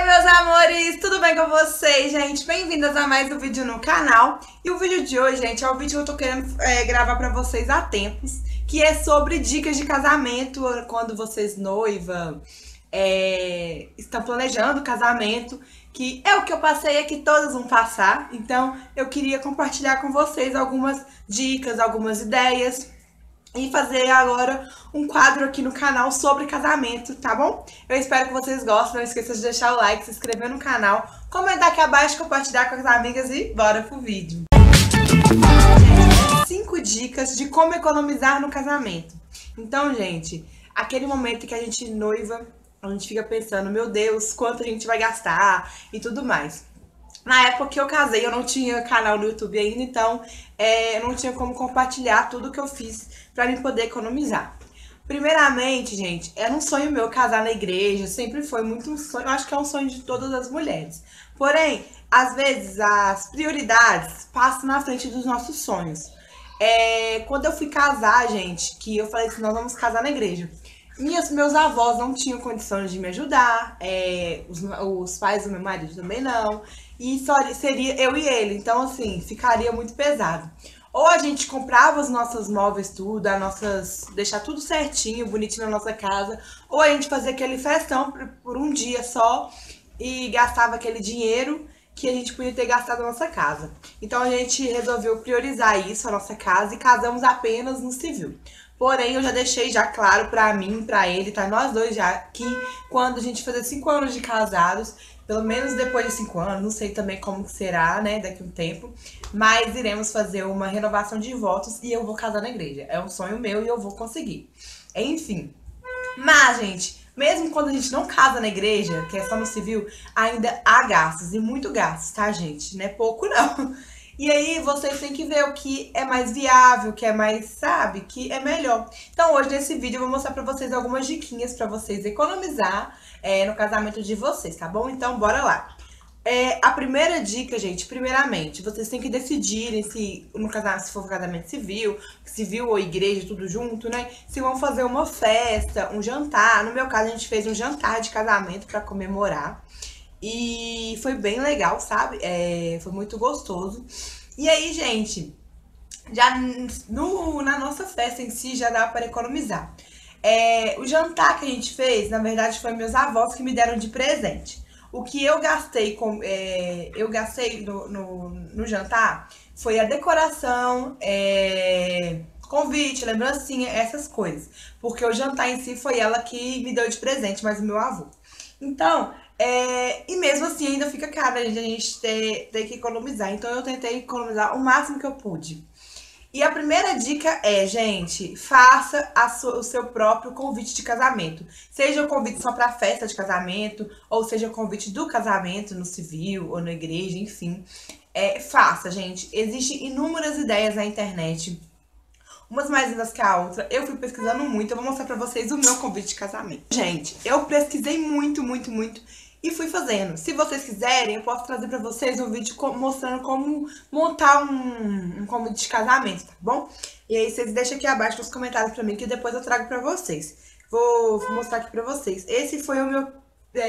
Meus amores, tudo bem com vocês, gente? Bem-vindas a mais um vídeo no canal. E o vídeo de hoje, gente, é o vídeo que eu tô querendo gravar pra vocês há tempos, que é sobre dicas de casamento, quando vocês noiva, estão planejando o casamento, que é o que eu passei, é que todas vão passar. Então, eu queria compartilhar com vocês algumas dicas, algumas ideias, e fazer agora um quadro aqui no canal sobre casamento, tá bom? Eu espero que vocês gostem, não esqueça de deixar o like, se inscrever no canal, comentar aqui abaixo, compartilhar com as amigas e bora pro vídeo. 5 dicas de como economizar no casamento. Então, gente, aquele momento que a gente noiva, a gente fica pensando, meu Deus, quanto a gente vai gastar e tudo mais. Na época que eu casei, eu não tinha canal no YouTube ainda, então eu não tinha como compartilhar tudo que eu fiz pra mim poder economizar. Primeiramente, gente, era um sonho meu casar na igreja, sempre foi muito um sonho, eu acho que é um sonho de todas as mulheres. Porém, às vezes as prioridades passam na frente dos nossos sonhos. Quando eu fui casar, gente, que eu falei assim, nós vamos casar na igreja. Meus avós não tinham condições de me ajudar, os pais do meu marido também não, e só seria eu e ele, então assim, ficaria muito pesado. Ou a gente comprava os nossos móveis, tudo, deixar tudo certinho, bonitinho na nossa casa, ou a gente fazia aquele festão por um dia só e gastava aquele dinheiro que a gente podia ter gastado na nossa casa. Então a gente resolveu priorizar isso, a nossa casa, e casamos apenas no civil. Porém, eu já deixei já claro pra mim, pra ele, tá? Nós dois já, que quando a gente fazer 5 anos de casados, pelo menos depois de 5 anos, não sei também como será, né, daqui a um tempo, mas iremos fazer uma renovação de votos e eu vou casar na igreja. É um sonho meu e eu vou conseguir. Enfim. Mas, gente, mesmo quando a gente não casa na igreja, que é só no civil, ainda há gastos, e muito gastos, tá, gente? Não é pouco, não. E aí vocês têm que ver o que é mais viável, o que é mais, sabe, que é melhor. Então hoje nesse vídeo eu vou mostrar pra vocês algumas diquinhas pra vocês economizar no casamento de vocês, tá bom? Então bora lá. A primeira dica, gente, primeiramente, vocês têm que decidirem se no casamento, se for um casamento civil ou igreja, tudo junto, né? Se vão fazer uma festa, um jantar. No meu caso, a gente fez um jantar de casamento pra comemorar. E foi bem legal, sabe? Foi muito gostoso. E aí, gente, já na nossa festa em si já dá para economizar. O jantar que a gente fez, na verdade, foi meus avós que me deram de presente. O que eu gastei no jantar foi a decoração, convite, lembrancinha, essas coisas. Porque o jantar em si foi ela que me deu de presente, mas o meu avô. Então, e mesmo assim ainda fica caro a gente ter que economizar. Então eu tentei economizar o máximo que eu pude. E a primeira dica é, gente, faça o seu próprio convite de casamento. Seja o convite só para festa de casamento, ou seja o convite do casamento no civil ou na igreja, enfim. Faça, gente. Existem inúmeras ideias na internet, umas mais lindas que a outra. Eu fui pesquisando muito, eu vou mostrar pra vocês o meu convite de casamento. Gente, eu pesquisei muito, muito, muito e fui fazendo. Se vocês quiserem, eu posso trazer pra vocês um vídeo mostrando como montar um convite de casamento, tá bom? E aí vocês deixam aqui abaixo nos comentários pra mim, que depois eu trago pra vocês. Vou mostrar aqui pra vocês. Esse foi o meu...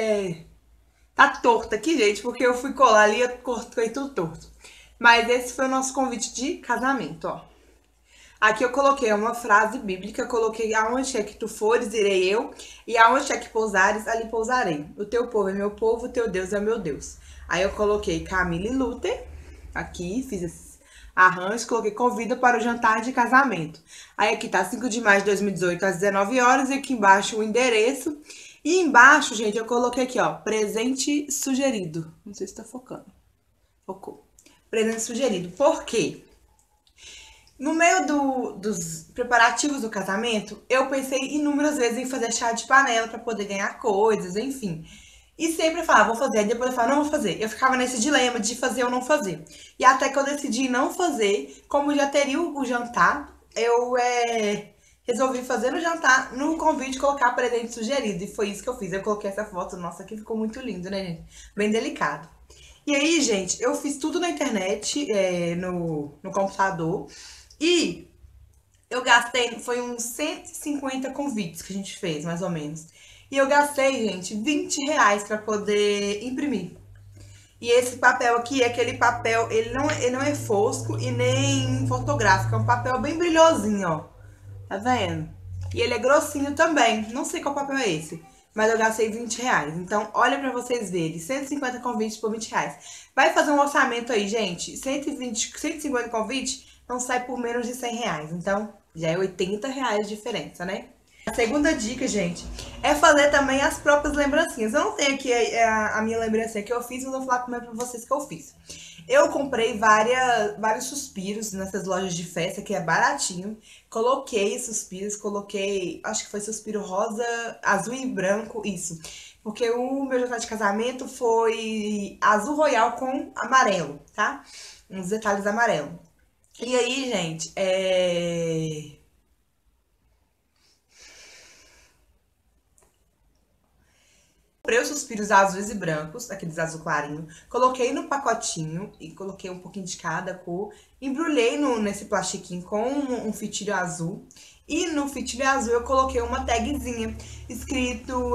Tá torto aqui, gente, porque eu fui colar ali e eu cortei tudo torto. Mas esse foi o nosso convite de casamento, ó. Aqui eu coloquei uma frase bíblica, coloquei aonde é que tu fores, irei eu, e aonde é que pousares, ali pousarei. O teu povo é meu povo, o teu Deus é meu Deus. Aí eu coloquei Camille Luther, aqui, fiz esse arranjo, coloquei convida para o jantar de casamento. Aí aqui tá 5 de maio de 2018, às 19 horas, e aqui embaixo o endereço. E embaixo, gente, eu coloquei aqui, ó, presente sugerido. Não sei se tá focando. Focou. Presente sugerido. Por quê? No meio dos preparativos do casamento, eu pensei inúmeras vezes em fazer chá de panela para poder ganhar coisas, enfim. E sempre eu falava, vou fazer, aí depois eu falava, não vou fazer. Eu ficava nesse dilema de fazer ou não fazer. E até que eu decidi não fazer, como já teria o jantar, eu resolvi fazer no jantar, no convite, colocar presente sugerido. E foi isso que eu fiz. Eu coloquei essa foto, nossa, aqui ficou muito lindo, né, gente? Bem delicado. E aí, gente, eu fiz tudo na internet, no computador. E eu gastei, foi uns 150 convites que a gente fez, mais ou menos. E eu gastei, gente, R$ 20 pra poder imprimir. E esse papel aqui é aquele papel, ele não é fosco e nem fotográfico, é um papel bem brilhosinho, ó. Tá vendo? E ele é grossinho também. Não sei qual papel é esse. Mas eu gastei R$ 20. Então, olha pra vocês verem. 150 convites por R$ 20. Vai fazer um orçamento aí, gente. 150 convites não sai por menos de R$ 100. Então, já é R$ 80 de diferença, né? A segunda dica, gente, é fazer também as próprias lembrancinhas. Eu não tenho aqui a minha lembrancinha que eu fiz, mas eu vou falar primeiro pra vocês que eu fiz. Eu comprei vários suspiros nessas lojas de festa, que é baratinho. Coloquei suspiros, acho que foi suspiro rosa, azul e branco, isso. Porque o meu jantar de casamento foi azul royal com amarelo, tá? Uns detalhes amarelo. E aí, gente, comprei os suspiros azuis e brancos, aqueles azul clarinho, coloquei no pacotinho e coloquei um pouquinho de cada cor, embrulhei nesse plastiquinho com um fitilho azul e no fitilho azul eu coloquei uma tagzinha escrito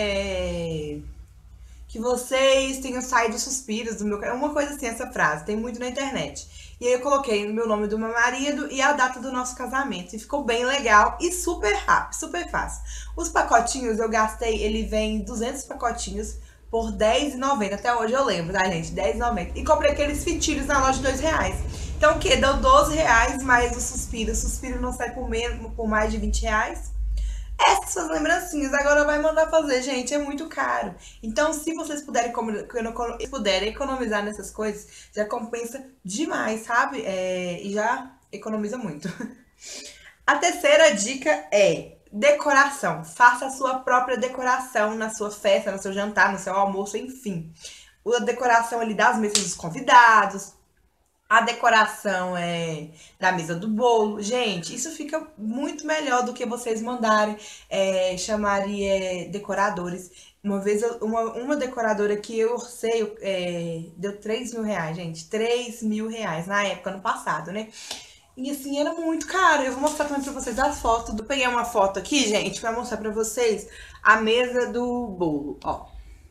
que vocês tenham saído suspiros do meu... É uma coisa assim, essa frase, tem muito na internet. E aí eu coloquei o meu nome do meu marido e a data do nosso casamento. E ficou bem legal e super rápido, super fácil. Os pacotinhos eu gastei, ele vem 200 pacotinhos por R$10,90. Até hoje eu lembro, tá, gente? R$10,90. E comprei aqueles fitilhos na loja de R$2. Então o quê? Deu R$12 mais o suspiro. O suspiro não sai por mais de R$20. Essas são as lembrancinhas. Agora vai mandar fazer, gente. É muito caro. Então, se vocês puderem economizar nessas coisas, já compensa demais, sabe? E já economiza muito. A terceira dica é decoração. Faça a sua própria decoração na sua festa, no seu jantar, no seu almoço, enfim. A decoração ali das mesas dos convidados, a decoração da mesa do bolo. Gente, isso fica muito melhor do que vocês mandarem chamarem decoradores. Uma vez, uma decoradora que eu orcei, deu R$3.000, gente. R$3.000 na época, ano passado, né? E assim, era muito caro. Eu vou mostrar também pra vocês as fotos. Eu peguei uma foto aqui, gente, pra mostrar pra vocês a mesa do bolo, ó.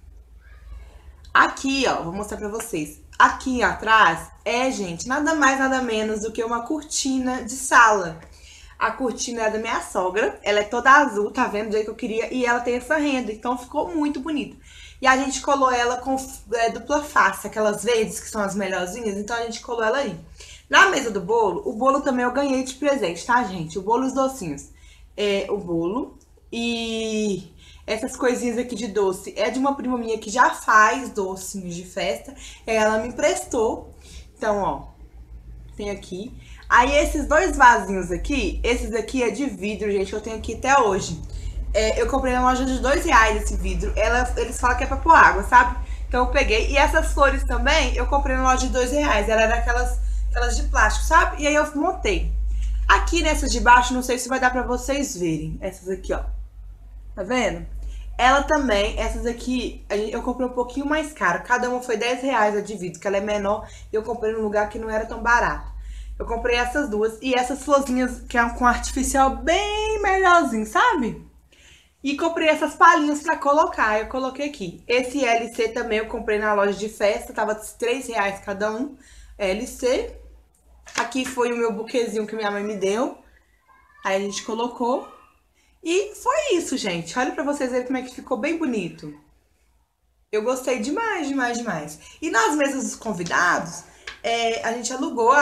Aqui, ó, vou mostrar pra vocês. Aqui atrás gente, nada mais, nada menos do que uma cortina de sala. A cortina é da minha sogra, ela é toda azul, tá vendo? Do jeito que eu queria, e ela tem essa renda, então ficou muito bonita. E a gente colou ela com dupla face, aquelas verdes que são as melhorzinhas, então a gente colou ela aí. Na mesa do bolo, o bolo também eu ganhei de presente, tá, gente? O bolo e os docinhos. O bolo e essas coisinhas aqui de doce é de uma prima minha que já faz docinhos de festa. Ela me emprestou. Então, ó, tem aqui. Aí esses dois vasinhos aqui, esses aqui é de vidro, gente, eu tenho aqui até hoje. Eu comprei na loja de R$2 esse vidro. Eles falam que é pra pôr água, sabe? Então eu peguei. E essas flores também, eu comprei na loja de R$2. Ela era aquelas de plástico, sabe? E aí eu montei. Aqui nessas de baixo, não sei se vai dar pra vocês verem. Essas aqui, ó. Tá vendo? Ela também, essas aqui, eu comprei um pouquinho mais caro. Cada uma foi R$10 a de vidro, que ela é menor. E eu comprei num lugar que não era tão barato. Eu comprei essas duas. E essas florzinhas que é com artificial bem melhorzinho, sabe? E comprei essas palhinhas pra colocar. Eu coloquei aqui. Esse LC também eu comprei na loja de festa. Tava R$3 cada um. LC. Aqui foi o meu buquezinho que minha mãe me deu. Aí a gente colocou. E foi isso, gente. Olha pra vocês verem como é que ficou bem bonito. Eu gostei demais, demais, demais. E nas mesas dos convidados, a gente alugou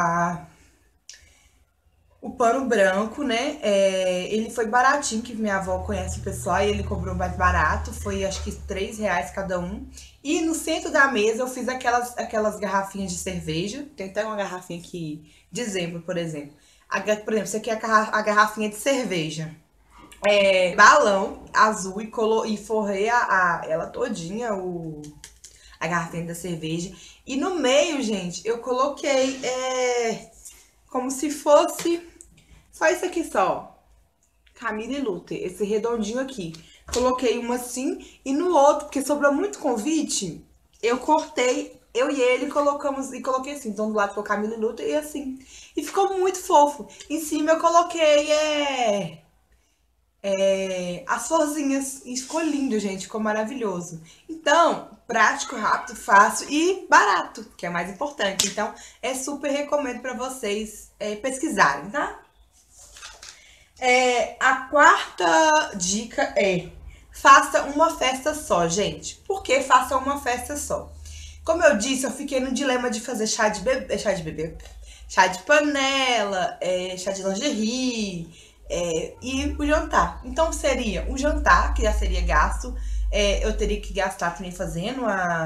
o pano branco, né? Ele foi baratinho, que minha avó conhece o pessoal, e ele cobrou mais barato. Foi, acho que R$3 cada um. E no centro da mesa eu fiz aquelas garrafinhas de cerveja. Tem até uma garrafinha aqui de exemplo, por exemplo. Por exemplo, isso aqui é a garrafinha de cerveja. Balão azul e forrei ela todinha, a garrafinha da cerveja. E no meio, gente, eu coloquei como se fosse só isso aqui só. Camila e Luther, esse redondinho aqui. Coloquei uma assim e no outro, porque sobrou muito convite, eu cortei, eu e ele colocamos e coloquei assim. Então do lado ficou Camila e Luther e assim. E ficou muito fofo. Em cima eu coloquei as florzinhas. E ficou lindo, gente. Ficou maravilhoso. Então, prático, rápido, fácil e barato, que é mais importante. Então, super recomendo para vocês pesquisarem, tá? A quarta dica é: faça uma festa só, gente. Por que faça uma festa só? Como eu disse, eu fiquei no dilema de fazer chá de bebê, chá de panela, chá de lingerie, e o jantar. Então seria um jantar, que já seria gasto. Eu teria que gastar também fazendo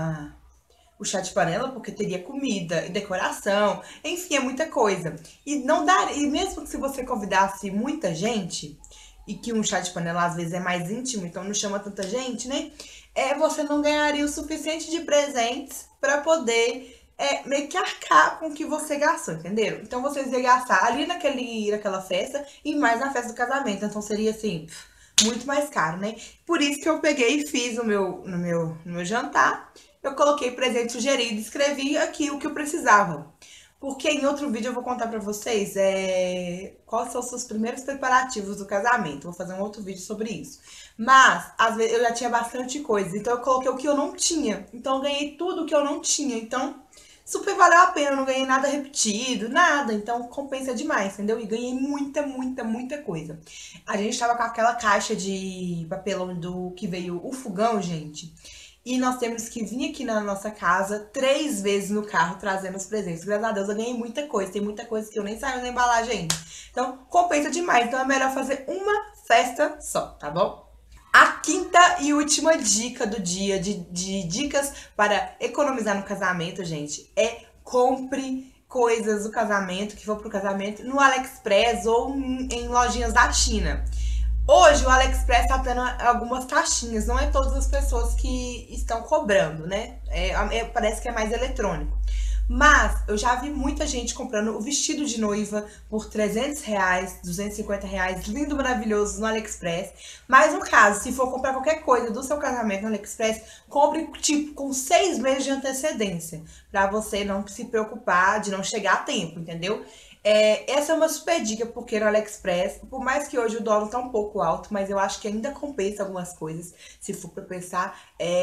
o chá de panela, porque teria comida e decoração, enfim, é muita coisa. E não dá, e mesmo que se você convidasse muita gente, e que um chá de panela às vezes é mais íntimo, então não chama tanta gente, né? Você não ganharia o suficiente de presentes para poder meio que arcar com o que você gastou, entenderam? Então vocês iam gastar ali naquela festa e mais na festa do casamento. Então seria assim, muito mais caro, né? Por isso que eu peguei e fiz no meu jantar. Eu coloquei presente sugerido e escrevi aqui o que eu precisava. Porque em outro vídeo eu vou contar pra vocês quais são os seus primeiros preparativos do casamento. Vou fazer um outro vídeo sobre isso. Mas, às vezes, eu já tinha bastante coisa. Então, eu coloquei o que eu não tinha. Então, eu ganhei tudo o que eu não tinha. Então, super valeu a pena. Eu não ganhei nada repetido, nada. Então, compensa demais, entendeu? E ganhei muita, muita, muita coisa. A gente tava com aquela caixa de papelão que veio o fogão, gente. E nós temos que vir aqui na nossa casa 3 vezes no carro trazendo os presentes. Graças a Deus eu ganhei muita coisa. Tem muita coisa que eu nem saiu na embalagem ainda. Então, compensa demais. Então, é melhor fazer uma festa só, tá bom? A quinta e última dica do dia de dicas para economizar no casamento, gente, compre coisas do casamento, que for pro casamento, no AliExpress ou em lojinhas da China. Hoje o AliExpress tá tendo algumas taxinhas, não é todas as pessoas que estão cobrando, né? Parece que é mais eletrônico. Mas eu já vi muita gente comprando o vestido de noiva por R$ 300, R$ 250, lindo, maravilhoso, no AliExpress. Mas no caso, se for comprar qualquer coisa do seu casamento no AliExpress, compre tipo com 6 meses de antecedência, pra você não se preocupar de não chegar a tempo, entendeu? Essa é uma super dica, porque no AliExpress, por mais que hoje o dólar tá um pouco alto, mas eu acho que ainda compensa algumas coisas, se for pra pensar.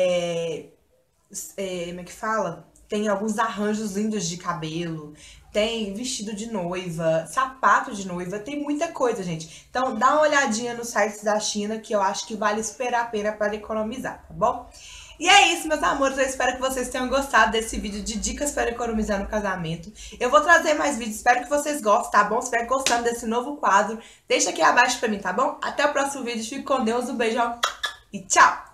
Como é que fala? Tem alguns arranjos lindos de cabelo, tem vestido de noiva, sapato de noiva, tem muita coisa, gente. Então dá uma olhadinha nos sites da China, que eu acho que vale super a pena para economizar, tá bom? E é isso, meus amores, eu espero que vocês tenham gostado desse vídeo de dicas para economizar no casamento. Eu vou trazer mais vídeos, espero que vocês gostem, tá bom? Se estiver gostando desse novo quadro, deixa aqui abaixo pra mim, tá bom? Até o próximo vídeo, fique com Deus, um beijão e tchau!